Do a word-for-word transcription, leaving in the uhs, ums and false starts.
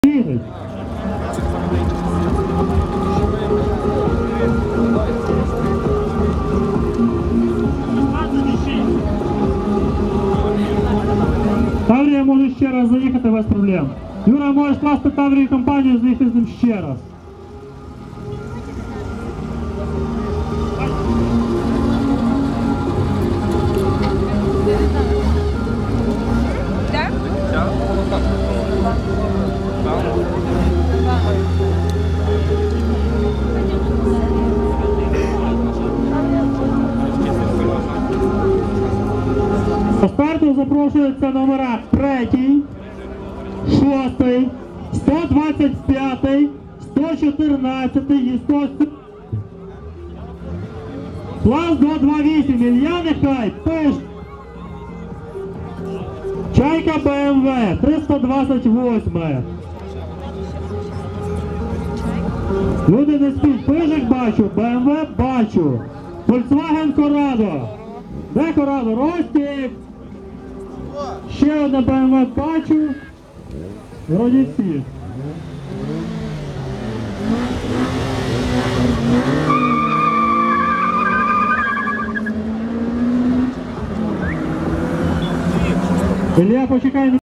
їдуть. Таврія може ще раз заїхати без проблем. Юра, можеш класти Таврію компанію, заїхати з ним ще раз. По старту запрошуються номера третій, шостий, сто двадцять п'ятий, сто чотирнадцятий і сто сьомий. Клас два два вісім, Ілля нехай, пиш. Чайка БМВ, триста двадцять восьме. Люди не спіть, пижик бачу, БМВ бачу. Volkswagen Corrado. Де Corrado? Ростик. Ще одне БМВ бачу. Вроді всі. Ілля, почекай.